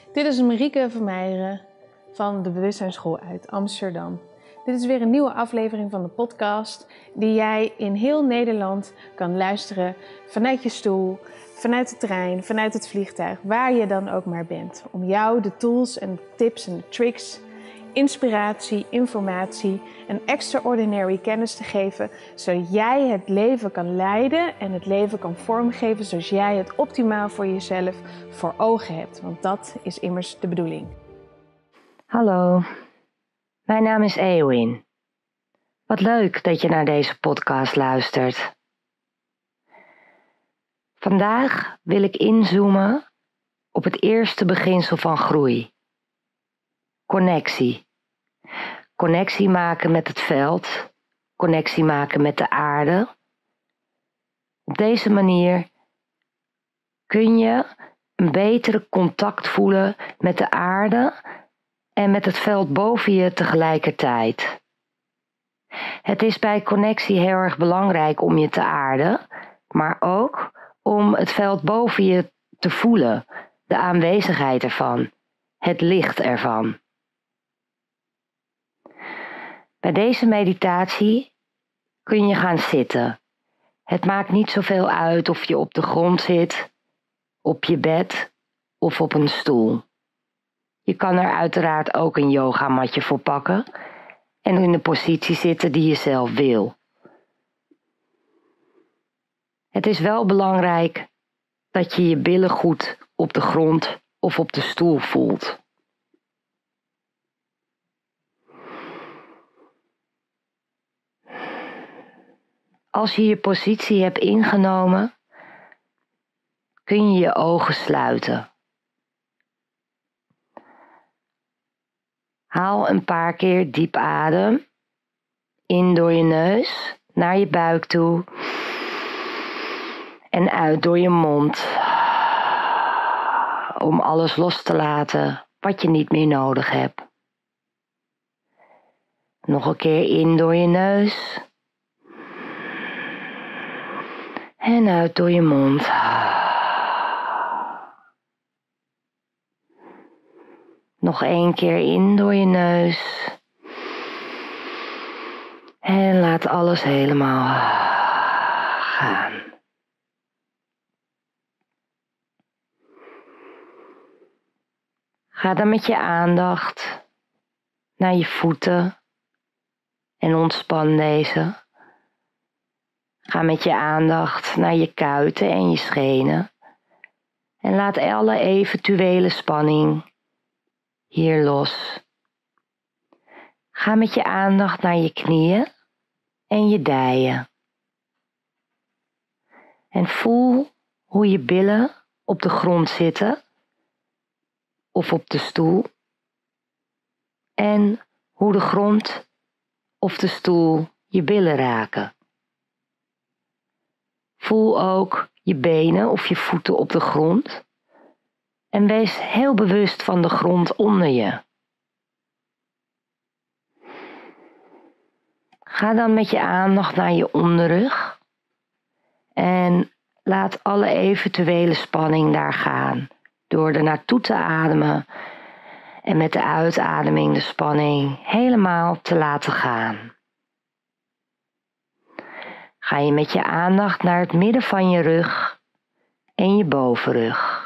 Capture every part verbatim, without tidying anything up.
Dit is Marieke Vermeijeren van de Bewustzijnsschool uit Amsterdam. Dit is weer een nieuwe aflevering van de podcast die jij in heel Nederland kan luisteren vanuit je stoel, vanuit de trein, vanuit het vliegtuig, waar je dan ook maar bent. Om jou de tools en tips en tricks, inspiratie, informatie en extraordinary kennis te geven, zodat jij het leven kan leiden en het leven kan vormgeven zoals jij het optimaal voor jezelf voor ogen hebt. Want dat is immers de bedoeling. Hallo, mijn naam is Eowyn. Wat leuk dat je naar deze podcast luistert. Vandaag wil ik inzoomen op het eerste beginsel van groei. Connectie. Connectie maken met het veld, connectie maken met de aarde. Op deze manier kun je een betere contact voelen met de aarde en met het veld boven je tegelijkertijd. Het is bij connectie heel erg belangrijk om je te aarden, maar ook om het veld boven je te voelen, de aanwezigheid ervan, het licht ervan. Bij deze meditatie kun je gaan zitten. Het maakt niet zoveel uit of je op de grond zit, op je bed of op een stoel. Je kan er uiteraard ook een yogamatje voor pakken en in de positie zitten die je zelf wil. Het is wel belangrijk dat je je billen goed op de grond of op de stoel voelt. Als je je positie hebt ingenomen, kun je je ogen sluiten. Haal een paar keer diep adem, in door je neus, naar je buik toe en uit door je mond, om alles los te laten wat je niet meer nodig hebt. Nog een keer in door je neus en uit door je mond. Nog één keer in door je neus. En laat alles helemaal gaan. Ga dan met je aandacht naar je voeten en ontspan deze. Ga met je aandacht naar je kuiten en je schenen. En laat alle eventuele spanning hier los. Ga met je aandacht naar je knieën en je dijen. En voel hoe je billen op de grond zitten of op de stoel. En hoe de grond of de stoel je billen raken. Voel ook je benen of je voeten op de grond. En wees heel bewust van de grond onder je. Ga dan met je aandacht naar je onderrug. En laat alle eventuele spanning daar gaan. Door er naartoe te ademen. En met de uitademing de spanning helemaal te laten gaan. Ga je met je aandacht naar het midden van je rug en je bovenrug.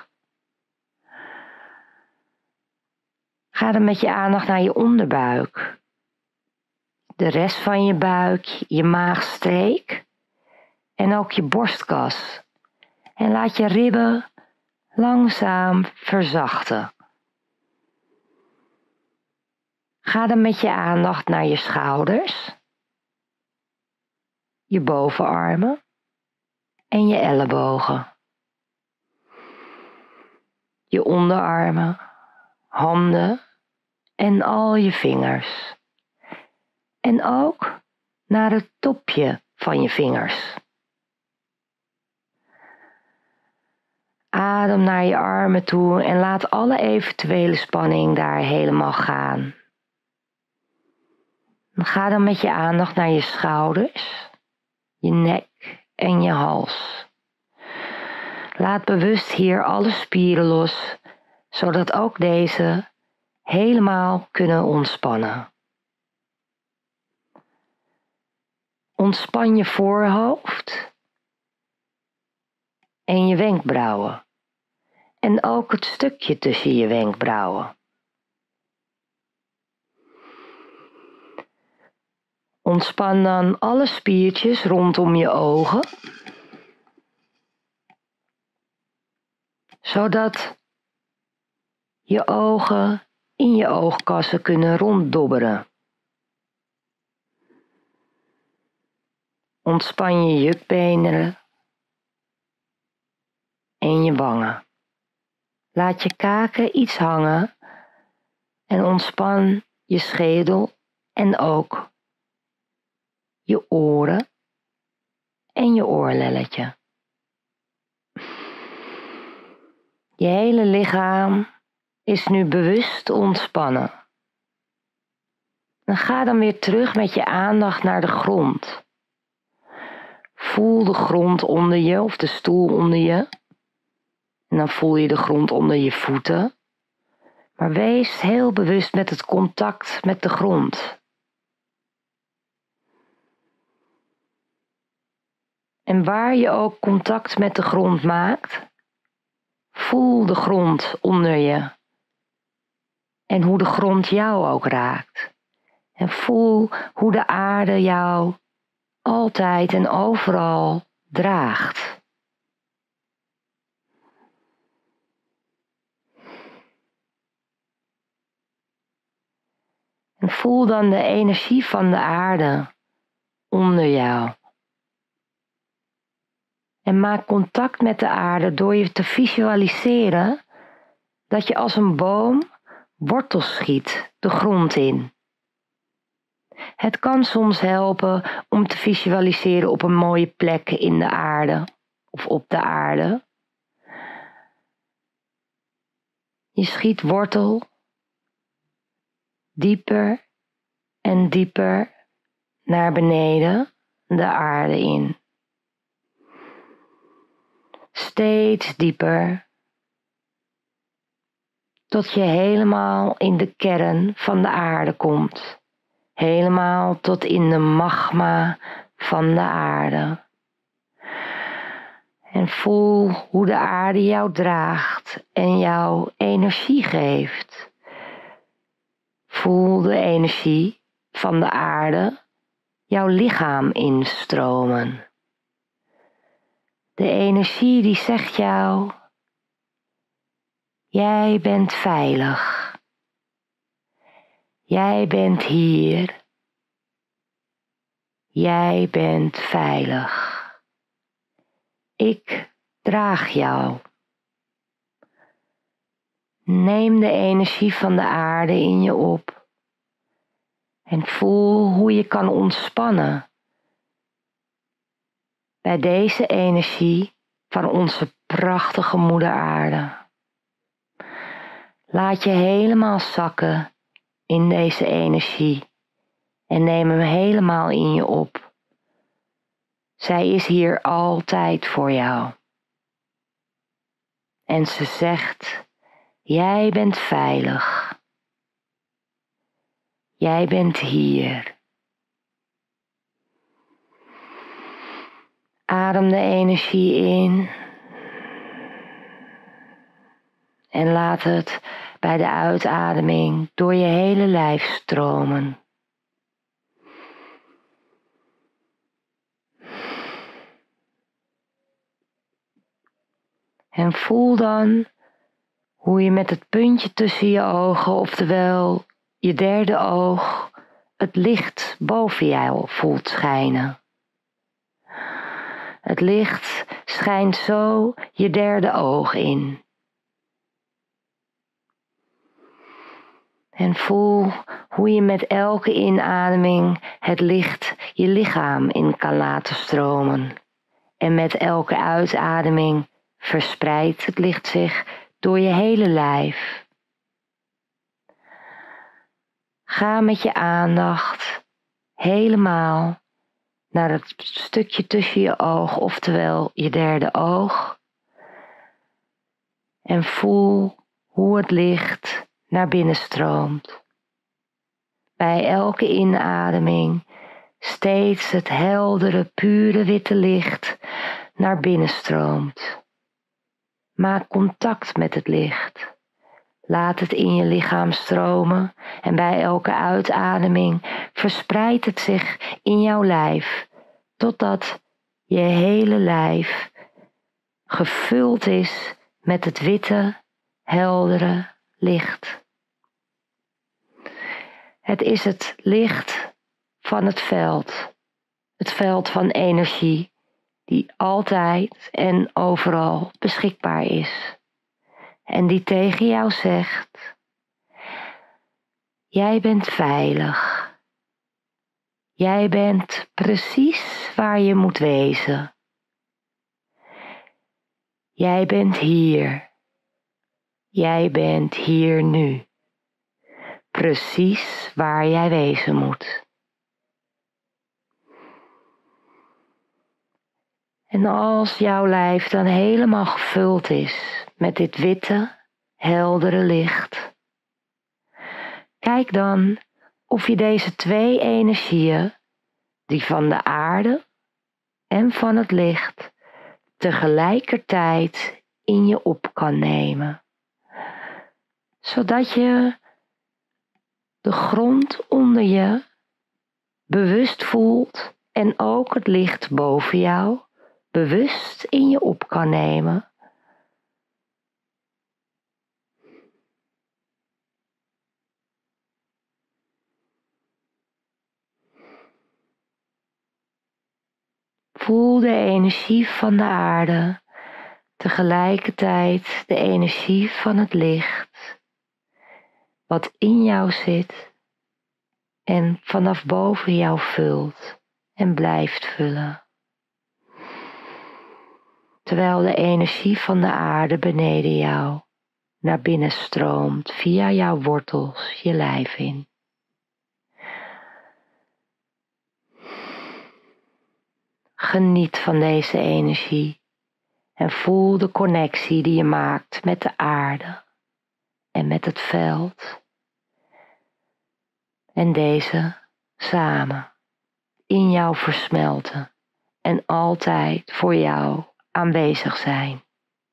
Ga dan met je aandacht naar je onderbuik. De rest van je buik, je maagstreek en ook je borstkas. En laat je ribben langzaam verzachten. Ga dan met je aandacht naar je schouders, je bovenarmen en je ellebogen. Je onderarmen, handen en al je vingers. En ook naar het topje van je vingers. Adem naar je armen toe en laat alle eventuele spanning daar helemaal gaan. Ga dan met je aandacht naar je schouders, je nek en je hals. Laat bewust hier alle spieren los zodat ook deze helemaal kunnen ontspannen. Ontspan je voorhoofd en je wenkbrauwen en ook het stukje tussen je wenkbrauwen. Ontspan dan alle spiertjes rondom je ogen, zodat je ogen in je oogkassen kunnen ronddobberen. Ontspan je jukbeenderen en je wangen. Laat je kaken iets hangen en ontspan je schedel en ook je oren en je oorlelletje. Je hele lichaam is nu bewust ontspannen. En ga dan weer terug met je aandacht naar de grond. Voel de grond onder je of de stoel onder je. En dan voel je de grond onder je voeten. Maar wees heel bewust met het contact met de grond. En waar je ook contact met de grond maakt, voel de grond onder je. En hoe de grond jou ook raakt. En voel hoe de aarde jou altijd en overal draagt. En voel dan de energie van de aarde onder jou. En maak contact met de aarde door je te visualiseren dat je als een boom wortels schiet de grond in. Het kan soms helpen om te visualiseren op een mooie plek in de aarde of op de aarde. Je schiet wortel dieper en dieper naar beneden de aarde in. Steeds dieper, tot je helemaal in de kern van de aarde komt. Helemaal tot in de magma van de aarde. En voel hoe de aarde jou draagt en jou energie geeft. Voel de energie van de aarde jouw lichaam instromen. De energie die zegt jou: jij bent veilig. Jij bent hier. Jij bent veilig. Ik draag jou. Neem de energie van de aarde in je op en voel hoe je kan ontspannen bij deze energie van onze prachtige moeder aarde. Laat je helemaal zakken in deze energie en neem hem helemaal in je op. Zij is hier altijd voor jou. En ze zegt: jij bent veilig. Jij bent hier. Adem de energie in en laat het bij de uitademing door je hele lijf stromen. En voel dan hoe je met het puntje tussen je ogen, oftewel je derde oog, het licht boven jou voelt schijnen. Het licht schijnt zo je derde oog in. En voel hoe je met elke inademing het licht je lichaam in kan laten stromen. En met elke uitademing verspreidt het licht zich door je hele lijf. Ga met je aandacht helemaal naar het stukje tussen je oog, oftewel je derde oog. En voel hoe het licht naar binnen stroomt. Bij elke inademing steeds het heldere, pure witte licht naar binnen stroomt. Maak contact met het licht. Laat het in je lichaam stromen en bij elke uitademing verspreidt het zich in jouw lijf, totdat je hele lijf gevuld is met het witte, heldere licht. Het is het licht van het veld, het veld van energie die altijd en overal beschikbaar is en die tegen jou zegt: jij bent veilig. Jij bent precies waar je moet wezen. Jij bent hier. Jij bent hier nu. Precies waar jij wezen moet. En als jouw lijf dan helemaal gevuld is met dit witte, heldere licht, kijk dan of je deze twee energieën, die van de aarde en van het licht, tegelijkertijd in je op kan nemen. Zodat je de grond onder je bewust voelt en ook het licht boven jou bewust in je op kan nemen. Voel de energie van de aarde, tegelijkertijd de energie van het licht, wat in jou zit en vanaf boven jou vult en blijft vullen. Terwijl de energie van de aarde beneden jou naar binnen stroomt via jouw wortels je lijf in. Geniet van deze energie en voel de connectie die je maakt met de aarde en met het veld. En deze samen in jou versmelten en altijd voor jou aanwezig zijn.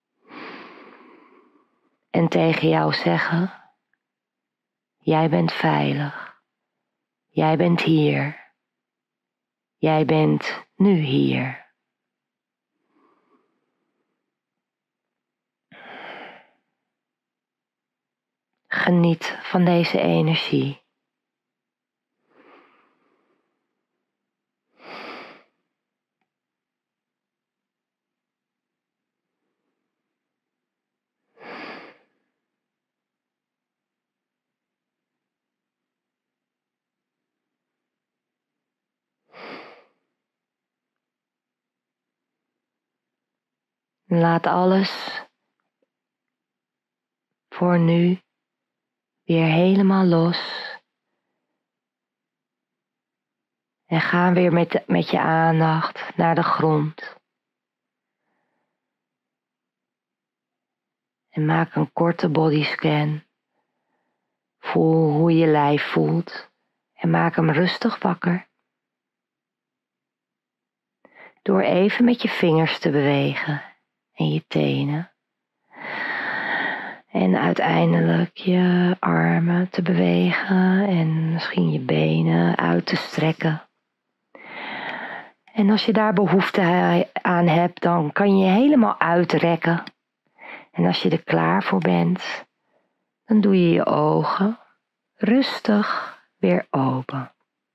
En tegen jou zeggen: jij bent veilig. Jij bent hier. Jij bent nu hier. Geniet van deze energie. Laat alles voor nu weer helemaal los. En ga weer met, met je aandacht naar de grond. En maak een korte bodyscan. Voel hoe je lijf voelt en maak hem rustig wakker. Door even met je vingers te bewegen en je tenen. En uiteindelijk je armen te bewegen en misschien je benen uit te strekken. En als je daar behoefte aan hebt, dan kan je je helemaal uitrekken. En als je er klaar voor bent, dan doe je je ogen rustig weer open.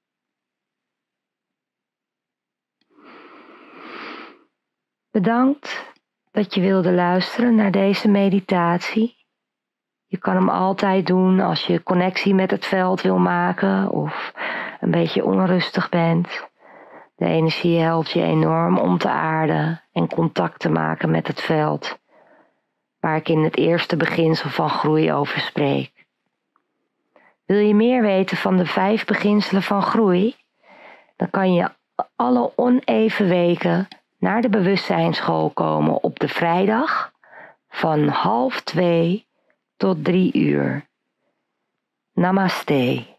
Bedankt dat je wilde luisteren naar deze meditatie. Je kan hem altijd doen als je connectie met het veld wil maken of een beetje onrustig bent. De energie helpt je enorm om te aarden en contact te maken met het veld, waar ik in het eerste beginsel van groei over spreek. Wil je meer weten van de vijf beginselen van groei? Dan kan je alle oneven weken naar de bewustzijnsschool komen op de vrijdag van half twee tot drie uur. Namaste.